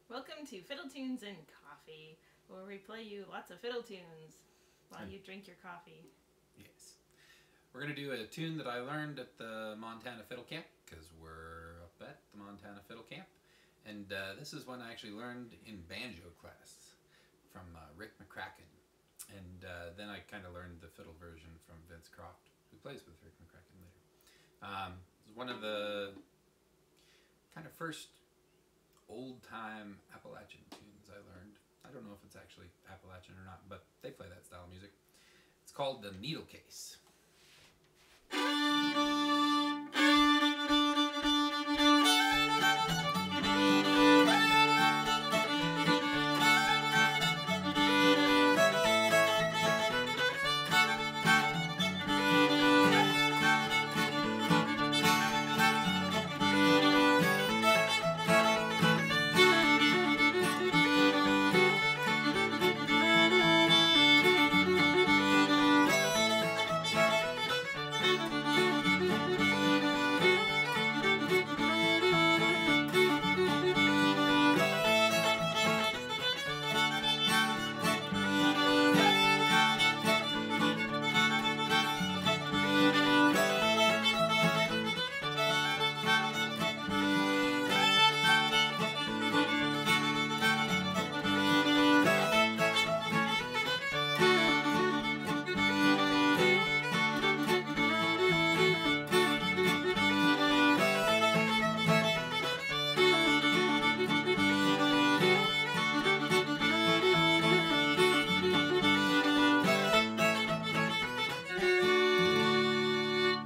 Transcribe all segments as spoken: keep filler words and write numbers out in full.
Welcome to Fiddle Tunes and Coffee, where we play you lots of fiddle tunes while you drink your coffee. Yes. We're going to do a tune that I learned at the Montana Fiddle Camp, because we're up at the Montana Fiddle Camp. And uh, this is one I actually learned in banjo class from uh, Rick McCracken. And uh, then I kind of learned the fiddle version from Vince Croft, who plays with Rick McCracken later. Um, it's one of the kind of first old-time Appalachian tunes I learned. I don't know if it's actually Appalachian or not, but they play that style of music. It's called The Needle Case.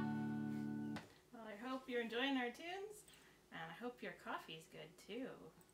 Well, I hope you're enjoying our tunes, and I hope your coffee's good too.